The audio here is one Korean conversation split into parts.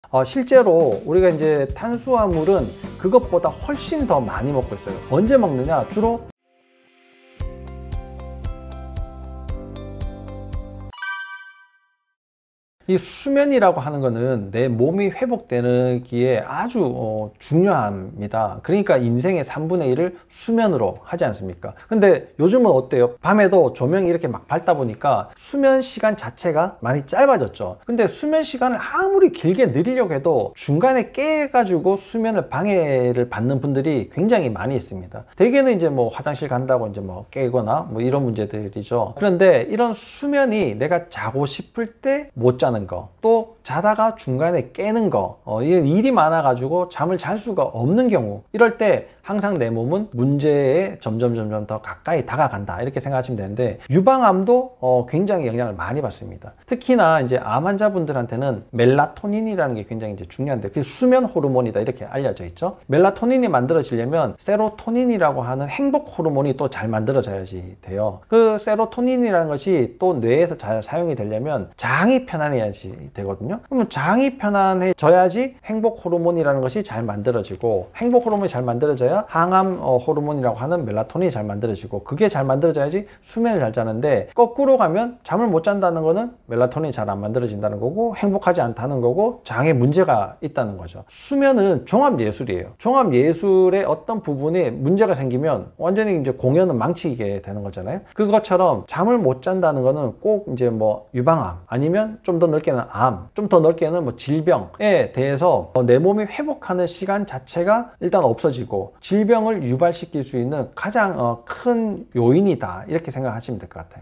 실제로 우리가 이제 탄수화물은 그것보다 훨씬 더 많이 먹고 있어요. 언제 먹느냐? 주로 이 수면이라고 하는 거는 내 몸이 회복되기에 아주 중요합니다. 그러니까 인생의 3분의 1을 수면으로 하지 않습니까? 근데 요즘은 어때요? 밤에도 조명이 이렇게 막 밝다 보니까 수면 시간 자체가 많이 짧아졌죠. 근데 수면 시간을 아무리 길게 늘리려고 해도 중간에 깨가지고 수면을 방해를 받는 분들이 굉장히 많이 있습니다. 대개는 이제 뭐 화장실 간다고 이제 뭐 깨거나 뭐 이런 문제들이죠. 그런데 이런 수면이 내가 자고 싶을 때 못 자는 거, 또 자다가 중간에 깨는 거, 일이 많아가지고 잠을 잘 수가 없는 경우, 이럴 때 항상 내 몸은 문제에 점점 더 가까이 다가간다, 이렇게 생각하시면 되는데, 유방암도 굉장히 영향을 많이 받습니다. 특히나 이제 암 환자분들한테는 멜라토닌이라는 게 굉장히 이제 중요한데, 그게 수면 호르몬이다 이렇게 알려져 있죠. 멜라토닌이 만들어지려면 세로토닌이라고 하는 행복 호르몬이 또 잘 만들어져야지 돼요. 그 세로토닌이라는 것이 또 뇌에서 잘 사용이 되려면 장이 편안해야지 되거든요. 그러면 장이 편안해져야지 행복 호르몬이라는 것이 잘 만들어지고, 행복 호르몬이 잘 만들어져야 항암 호르몬이라고 하는 멜라토닌이 잘 만들어지고, 그게 잘 만들어져야지 수면을 잘 자는데, 거꾸로 가면 잠을 못 잔다는 거는 멜라토닌이 잘 안 만들어진다는 거고, 행복하지 않다는 거고, 장에 문제가 있다는 거죠. 수면은 종합예술이에요. 종합예술의 어떤 부분에 문제가 생기면 완전히 이제 공연은 망치게 되는 거잖아요. 그것처럼 잠을 못 잔다는 거는 꼭 이제 뭐 유방암, 아니면 좀 더 넓게는 암, 좀 더 넓게는 뭐 질병에 대해서 내 몸이 회복하는 시간 자체가 일단 없어지고 질병을 유발시킬 수 있는 가장 큰 요인이다, 이렇게 생각하시면 될 것 같아요.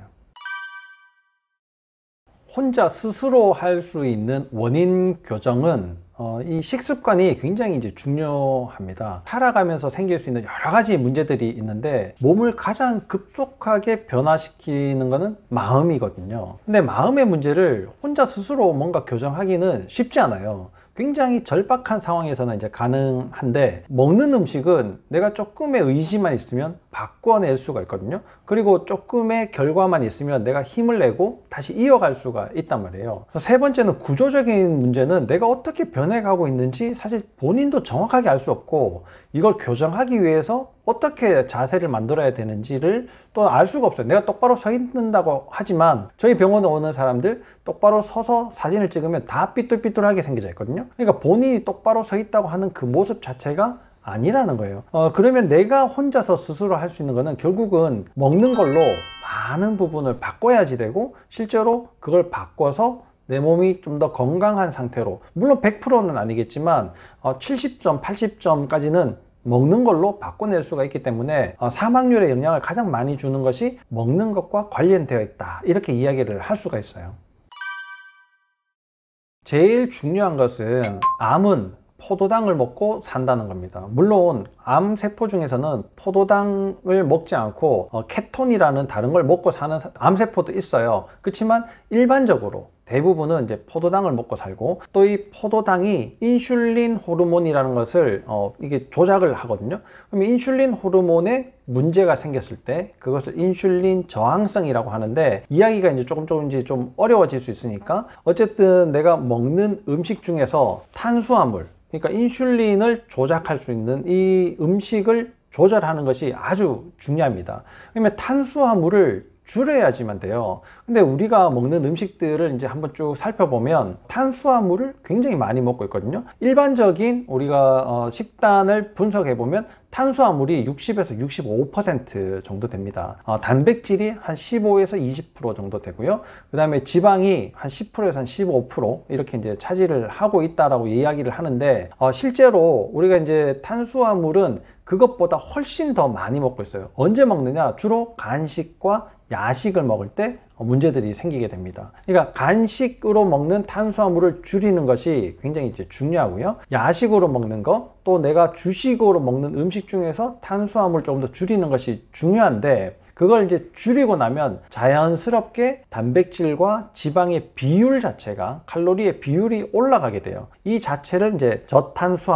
혼자 스스로 할 수 있는 원인 교정은 이 식습관이 굉장히 이제 중요합니다. 살아가면서 생길 수 있는 여러 가지 문제들이 있는데, 몸을 가장 급속하게 변화시키는 것은 마음이거든요. 근데 마음의 문제를 혼자 스스로 뭔가 교정하기는 쉽지 않아요. 굉장히 절박한 상황에서는 이제 가능한데, 먹는 음식은 내가 조금의 의지만 있으면 바꿔낼 수가 있거든요. 그리고 조금의 결과만 있으면 내가 힘을 내고 다시 이어갈 수가 있단 말이에요. 세 번째는 구조적인 문제는 내가 어떻게 변해가고 있는지 사실 본인도 정확하게 알 수 없고, 이걸 교정하기 위해서 어떻게 자세를 만들어야 되는지를 또 알 수가 없어요. 내가 똑바로 서 있는다고 하지만 저희 병원에 오는 사람들 똑바로 서서 사진을 찍으면 다 삐뚤삐뚤하게 생겨져 있거든요. 그러니까 본인이 똑바로 서 있다고 하는 그 모습 자체가 아니라는 거예요. 그러면 내가 혼자서 스스로 할 수 있는 거는 결국은 먹는 걸로 많은 부분을 바꿔야지 되고, 실제로 그걸 바꿔서 내 몸이 좀 더 건강한 상태로, 물론 100%는 아니겠지만 70점, 80점까지는 먹는 걸로 바꿔낼 수가 있기 때문에 사망률에 영향을 가장 많이 주는 것이 먹는 것과 관련되어 있다, 이렇게 이야기를 할 수가 있어요. 제일 중요한 것은 암은 포도당을 먹고 산다는 겁니다. 물론 암세포 중에서는 포도당을 먹지 않고 케톤이라는 다른 걸 먹고 사는 암세포도 있어요. 그렇지만 일반적으로 대부분은 이제 포도당을 먹고 살고, 또 이 포도당이 인슐린 호르몬이라는 것을 이게 조작을 하거든요. 그러면 인슐린 호르몬에 문제가 생겼을 때 그것을 인슐린 저항성이라고 하는데, 이야기가 이제 조금 이제 좀 어려워질 수 있으니까, 어쨌든 내가 먹는 음식 중에서 탄수화물, 그러니까 인슐린을 조작할 수 있는 이 음식을 조절하는 것이 아주 중요합니다. 그러면 탄수화물을 줄여야지만 돼요. 근데 우리가 먹는 음식들을 이제 한번 쭉 살펴보면 탄수화물을 굉장히 많이 먹고 있거든요. 일반적인 우리가 식단을 분석해 보면 탄수화물이 60에서 65% 정도 됩니다. 단백질이 한 15에서 20% 정도 되고요. 그 다음에 지방이 한 10%에서 한 15% 이렇게 이제 차지를 하고 있다라고 이야기를 하는데, 실제로 우리가 이제 탄수화물은 그것보다 훨씬 더 많이 먹고 있어요. 언제 먹느냐? 주로 간식과 야식을 먹을 때 문제들이 생기게 됩니다. 그러니까 간식으로 먹는 탄수화물을 줄이는 것이 굉장히 이제 중요하고요. 야식으로 먹는 거, 또 내가 주식으로 먹는 음식 중에서 탄수화물 조금 더 줄이는 것이 중요한데, 그걸 이제 줄이고 나면 자연스럽게 단백질과 지방의 비율 자체가, 칼로리의 비율이 올라가게 돼요. 이 자체를 이제 저탄수화물,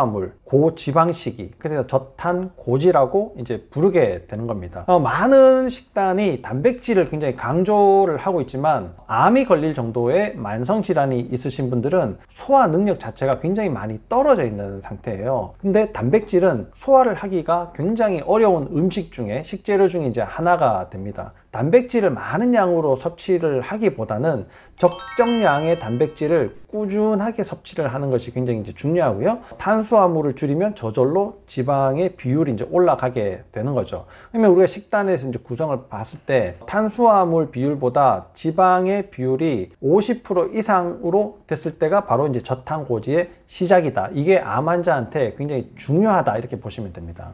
고지방식이, 그래서 저탄고지라고 이제 부르게 되는 겁니다. 많은 식단이 단백질을 굉장히 강조를 하고 있지만 암이 걸릴 정도의 만성 질환이 있으신 분들은 소화 능력 자체가 굉장히 많이 떨어져 있는 상태예요. 근데 단백질은 소화를 하기가 굉장히 어려운 음식 중에, 식재료 중에 이제 하나가 됩니다. 단백질을 많은 양으로 섭취를 하기보다는 적정량의 단백질을 꾸준하게 섭취를 하는 것이 굉장히 이제 중요하고요. 탄수화물을 줄이면 저절로 지방의 비율이 이제 올라가게 되는 거죠. 그러면 우리가 식단에서 이제 구성을 봤을 때 탄수화물 비율보다 지방의 비율이 50% 이상으로 됐을 때가 바로 이제 저탄고지의 시작이다. 이게 암 환자한테 굉장히 중요하다, 이렇게 보시면 됩니다.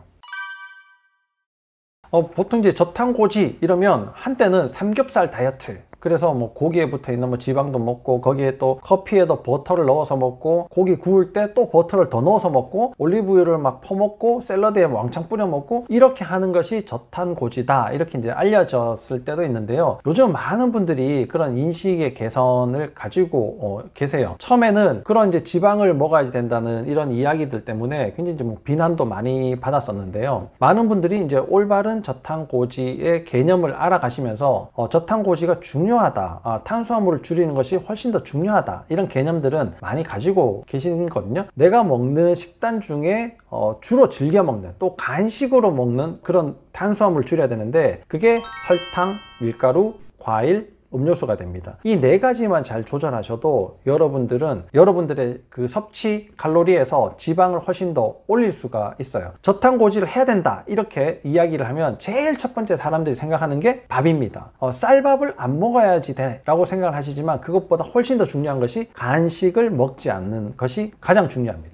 보통 이제 저탄고지 이러면 한때는 삼겹살 다이어트, 그래서 뭐 고기에 붙어 있는 뭐 지방도 먹고, 거기에 또 커피에도 버터를 넣어서 먹고, 고기 구울 때 또 버터를 더 넣어서 먹고, 올리브유를 막 퍼먹고, 샐러드에 왕창 뿌려 먹고, 이렇게 하는 것이 저탄고지다, 이렇게 이제 알려졌을 때도 있는데요. 요즘 많은 분들이 그런 인식의 개선을 가지고 계세요. 처음에는 그런 이제 지방을 먹어야지 된다는 이런 이야기들 때문에 굉장히 이제 뭐 비난도 많이 받았었는데요. 많은 분들이 이제 올바른 저탄고지의 개념을 알아가시면서 저탄고지가 중요하다, 탄수화물을 줄이는 것이 훨씬 더 중요하다, 이런 개념들은 많이 가지고 계시거든요. 내가 먹는 식단 중에 주로 즐겨 먹는, 또 간식으로 먹는 그런 탄수화물을 줄여야 되는데, 그게 설탕, 밀가루, 과일, 음료수가 됩니다. 이 네 가지만 잘 조절하셔도 여러분들의 그 섭취 칼로리에서 지방을 훨씬 더 올릴 수가 있어요. 저탄고지를 해야 된다, 이렇게 이야기를 하면 제일 첫 번째 사람들이 생각하는 게 밥입니다. 쌀밥을 안 먹어야지 돼 라고 생각을 하시지만, 그것보다 훨씬 더 중요한 것이 간식을 먹지 않는 것이 가장 중요합니다.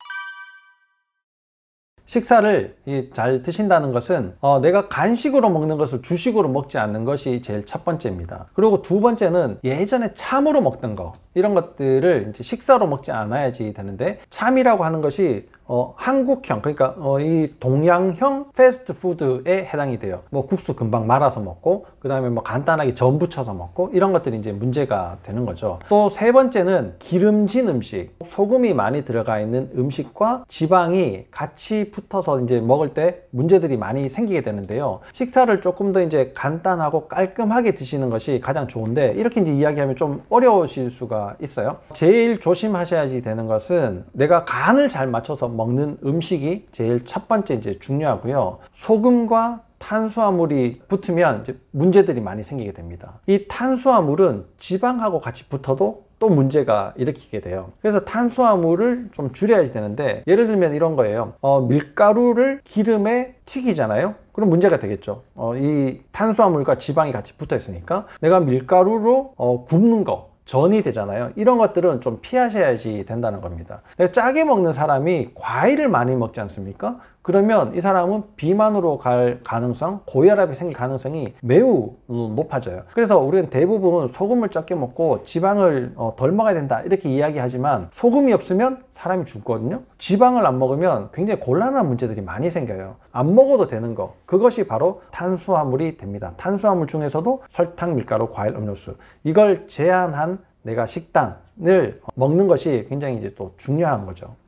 식사를 잘 드신다는 것은 내가 간식으로 먹는 것을 주식으로 먹지 않는 것이 제일 첫 번째입니다. 그리고 두 번째는 예전에 참으로 먹던 거, 이런 것들을 이제 식사로 먹지 않아야지 되는데, 참이라고 하는 것이 한국형, 그러니까 이 동양형 패스트푸드에 해당이 돼요. 뭐 국수 금방 말아서 먹고, 그 다음에 뭐 간단하게 전 부쳐서 먹고, 이런 것들이 이제 문제가 되는 거죠. 또 세 번째는 기름진 음식, 소금이 많이 들어가 있는 음식과 지방이 같이 붙어서 이제 먹을 때 문제들이 많이 생기게 되는데요. 식사를 조금 더 이제 간단하고 깔끔하게 드시는 것이 가장 좋은데, 이렇게 이제 이야기하면 좀 어려우실 수가 있어요. 제일 조심하셔야지 되는 것은 내가 간을 잘 맞춰서 먹는 음식이 제일 첫 번째 이제 중요하고요. 소금과 탄수화물이 붙으면 이제 문제들이 많이 생기게 됩니다. 이 탄수화물은 지방하고 같이 붙어도 또 문제가 일으키게 돼요. 그래서 탄수화물을 좀 줄여야지 되는데, 예를 들면 이런 거예요. 밀가루를 기름에 튀기잖아요. 그럼 문제가 되겠죠. 이 탄수화물과 지방이 같이 붙어 있으니까 내가 밀가루로 굽는 거, 전이 되잖아요. 이런 것들은 좀 피하셔야지 된다는 겁니다. 내가 짜게 먹는 사람이 과일을 많이 먹지 않습니까? 그러면 이 사람은 비만으로 갈 가능성, 고혈압이 생길 가능성이 매우 높아져요. 그래서 우리는 대부분 소금을 적게 먹고 지방을 덜 먹어야 된다, 이렇게 이야기하지만, 소금이 없으면 사람이 죽거든요. 지방을 안 먹으면 굉장히 곤란한 문제들이 많이 생겨요. 안 먹어도 되는 거, 그것이 바로 탄수화물이 됩니다. 탄수화물 중에서도 설탕, 밀가루, 과일, 음료수, 이걸 제한한 내가 식단을 먹는 것이 굉장히 이제 또 중요한 거죠.